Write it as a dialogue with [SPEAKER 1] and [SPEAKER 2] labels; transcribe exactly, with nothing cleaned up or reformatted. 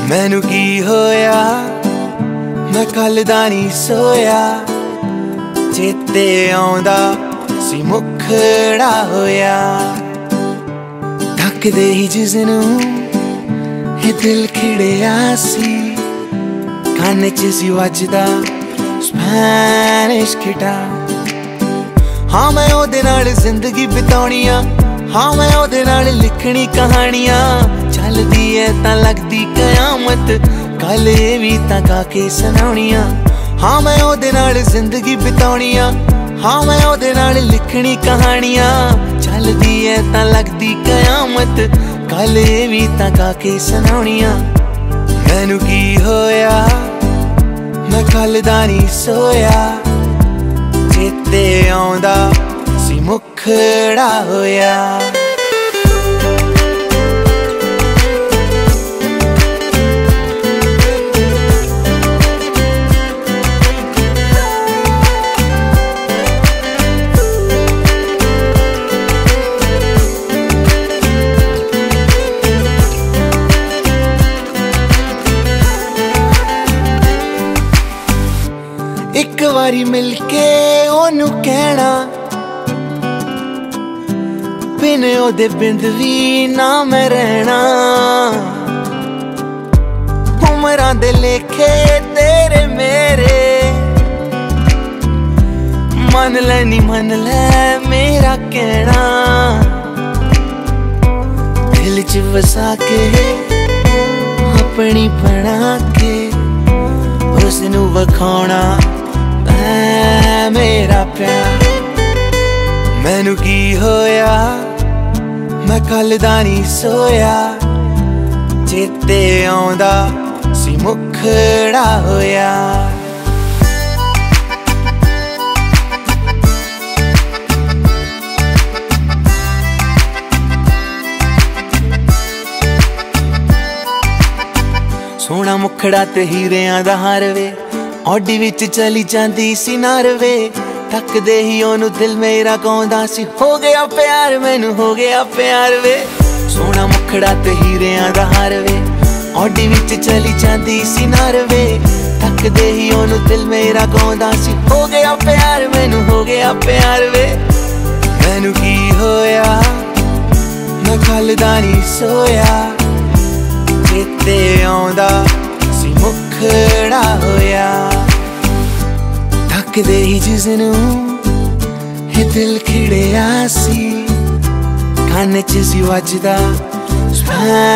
[SPEAKER 1] मैनू की होया मैं कल दा नहीं सोया, चेते आउंदा सी मुखड़ा होया। थकदे ही जिसनू ये दिल खिड़िया सी, काने च सी वजदा स्पैनिश गिटार। हाँ मैं ओदे नाल जिंदगी बिताउणियां, हाँ मैं ओदे नाल लिखनी कहानियां। चलदी है तां लगदी कयामत, कल भी तां गा के सुनाउणियां। हाँ मैं ओदे नाल जिंदगी बिताउणियां, हाँ मैं ओदे नाल लिखनी कहानियां। चलदी है तां लगदी कयामत, कल भी तां गा के सुनाउणियां। मैनू की होया मैं कल दा नहीं सोया, चेते आउंदा सी मुखड़ा होया। एक बारी मिलके ओनू कहना, बिन ओदे बिंद भी ना मैं रहना। उमरां दे लेखे तेरे मेरे, मन ले नी मन ले मेरा कहना। दिल च वसा के अपनी बना के, उसनू वखाउणा मेरा प्यार। मैनू की होया मैं कल दा नहीं सोया, चेते आउंदा सी मुखड़ा होया। सोहना मुखड़ा ते हीरियां दा हार वे, औडी विच चली जांदी सी नारवे। थकदे ही ओनू दिल मेरा कहंदा सी, हो गया प्यार मैनू हो गया प्यार वे। सोहना मुखड़ा ते हीरियां दा हार वे, औडी विच चली जांदी सी नारवे। थकदे ही ओनू दिल मेरा कहंदा सी, हो गया प्यार मैनू हो गया प्यार वे। मैनू की होया मैं कल दा नहीं सोया, चेते आउंदा सी मुखड़ा होया। थकदे ही जिसनू ये दिल खिड़िया सी, काने च सी वजदा